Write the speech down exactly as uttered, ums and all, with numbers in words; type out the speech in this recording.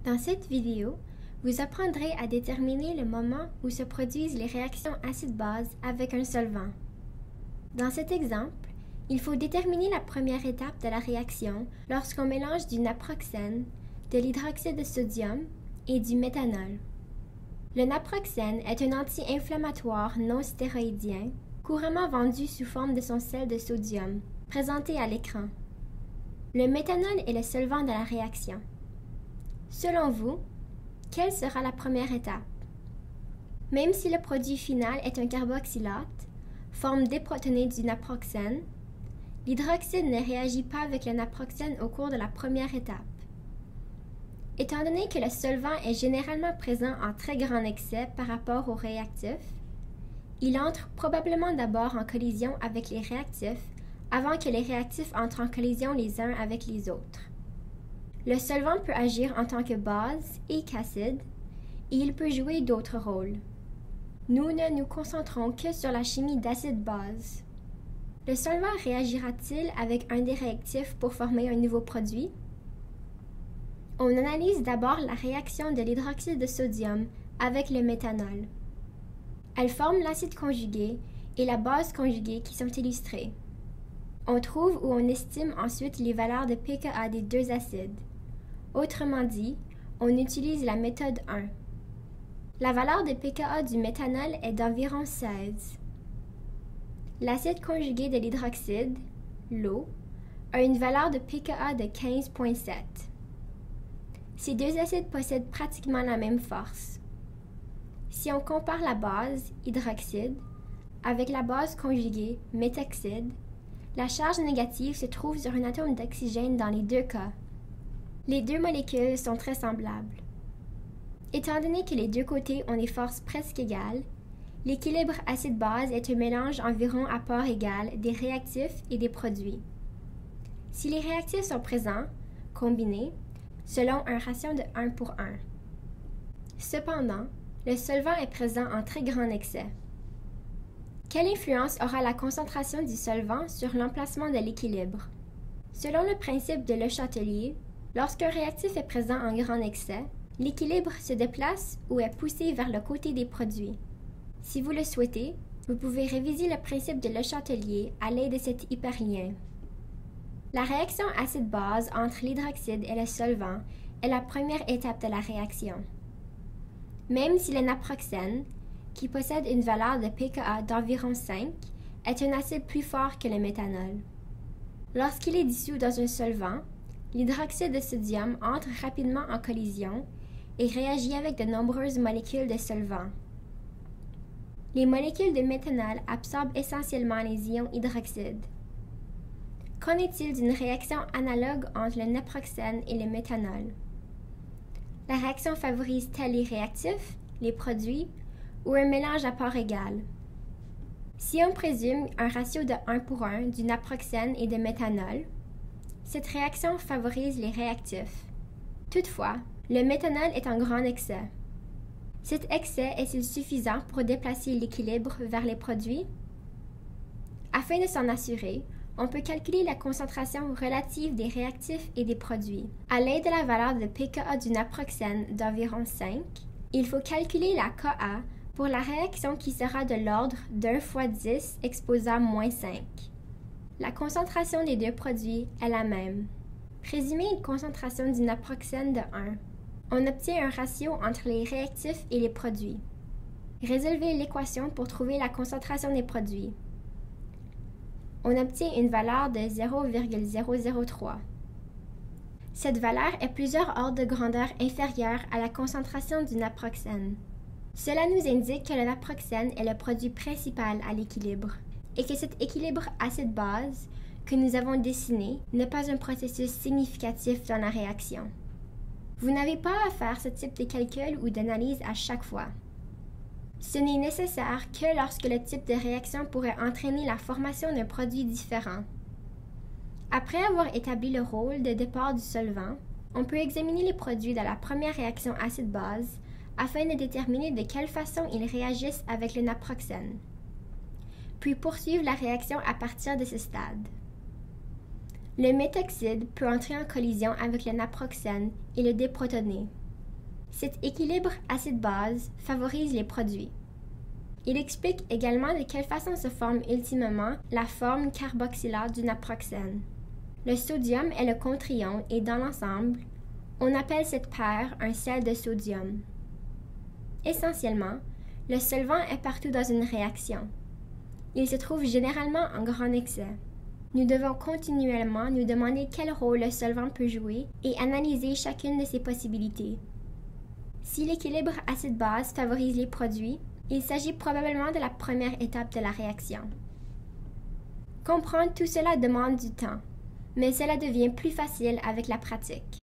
Dans cette vidéo, vous apprendrez à déterminer le moment où se produisent les réactions acide-base avec un solvant. Dans cet exemple, il faut déterminer la première étape de la réaction lorsqu'on mélange du naproxène, de l'hydroxyde de sodium et du méthanol. Le naproxène est un anti-inflammatoire non stéroïdien couramment vendu sous forme de son sel de sodium, présenté à l'écran. Le méthanol est le solvant de la réaction. Selon vous, quelle sera la première étape? Même si le produit final est un carboxylate, forme déprotonée du naproxène, l'hydroxyde ne réagit pas avec le naproxène au cours de la première étape. Étant donné que le solvant est généralement présent en très grand excès par rapport aux réactifs, il entre probablement d'abord en collision avec les réactifs avant que les réactifs entrent en collision les uns avec les autres. Le solvant peut agir en tant que base et qu'acide, et il peut jouer d'autres rôles. Nous ne nous concentrons que sur la chimie d'acide-base. Le solvant réagira-t-il avec un des réactifs pour former un nouveau produit? On analyse d'abord la réaction de l'hydroxyde de sodium avec le méthanol. Elle forme l'acide conjugué et la base conjuguée qui sont illustrés. On trouve ou on estime ensuite les valeurs de pKa des deux acides. Autrement dit, on utilise la méthode un. La valeur de pKa du méthanol est d'environ seize. L'acide conjugué de l'hydroxyde, l'eau, a une valeur de pKa de quinze virgule sept. Ces deux acides possèdent pratiquement la même force. Si on compare la base, hydroxyde, avec la base conjuguée, méthoxyde, la charge négative se trouve sur un atome d'oxygène dans les deux cas. Les deux molécules sont très semblables. Étant donné que les deux côtés ont des forces presque égales, l'équilibre acide-base est un mélange environ à part égale des réactifs et des produits. Si les réactifs sont présents, combinés, selon un ratio de un pour un. Cependant, le solvant est présent en très grand excès. Quelle influence aura la concentration du solvant sur l'emplacement de l'équilibre? Selon le principe de Le Chatelier, lorsqu'un réactif est présent en grand excès, l'équilibre se déplace ou est poussé vers le côté des produits. Si vous le souhaitez, vous pouvez réviser le principe de Le Chatelier à l'aide de cet hyperlien. La réaction acide-base entre l'hydroxyde et le solvant est la première étape de la réaction. Même si le naproxène, qui possède une valeur de pKa d'environ cinq, est un acide plus fort que le méthanol. Lorsqu'il est dissous dans un solvant, l'hydroxyde de sodium entre rapidement en collision et réagit avec de nombreuses molécules de solvant. Les molécules de méthanol absorbent essentiellement les ions hydroxyde. Qu'en est-il d'une réaction analogue entre le naproxène et le méthanol? La réaction favorise-t-elle les réactifs, les produits, ou un mélange à part égale? Si on présume un ratio de un pour un du naproxène et de méthanol, cette réaction favorise les réactifs. Toutefois, le méthanol est en grand excès. Cet excès est-il suffisant pour déplacer l'équilibre vers les produits? Afin de s'en assurer, on peut calculer la concentration relative des réactifs et des produits. À l'aide de la valeur de pKa du naproxène d'environ cinq, il faut calculer la Ka pour la réaction qui sera de l'ordre d'un fois dix exposant moins cinq. La concentration des deux produits est la même. Présumez une concentration du naproxène de un. On obtient un ratio entre les réactifs et les produits. Résolvez l'équation pour trouver la concentration des produits. On obtient une valeur de zéro virgule zéro zéro trois. Cette valeur est plusieurs ordres de grandeur inférieure à la concentration du naproxène. Cela nous indique que le naproxène est le produit principal à l'équilibre et que cet équilibre acide-base que nous avons dessiné n'est pas un processus significatif dans la réaction. Vous n'avez pas à faire ce type de calcul ou d'analyse à chaque fois. Ce n'est nécessaire que lorsque le type de réaction pourrait entraîner la formation d'un produit différent. Après avoir établi le rôle de départ du solvant, on peut examiner les produits de la première réaction acide-base afin de déterminer de quelle façon ils réagissent avec le naproxène, puis poursuivre la réaction à partir de ce stade. Le méthoxyde peut entrer en collision avec le naproxène et le déprotoner. Cet équilibre acide-base favorise les produits. Il explique également de quelle façon se forme ultimement la forme carboxylate du naproxène. Le sodium est le contre-ion et dans l'ensemble, on appelle cette paire un sel de sodium. Essentiellement, le solvant est partout dans une réaction. Il se trouve généralement en grand excès. Nous devons continuellement nous demander quel rôle le solvant peut jouer et analyser chacune de ses possibilités. Si l'équilibre acide-base favorise les produits, il s'agit probablement de la première étape de la réaction. Comprendre tout cela demande du temps, mais cela devient plus facile avec la pratique.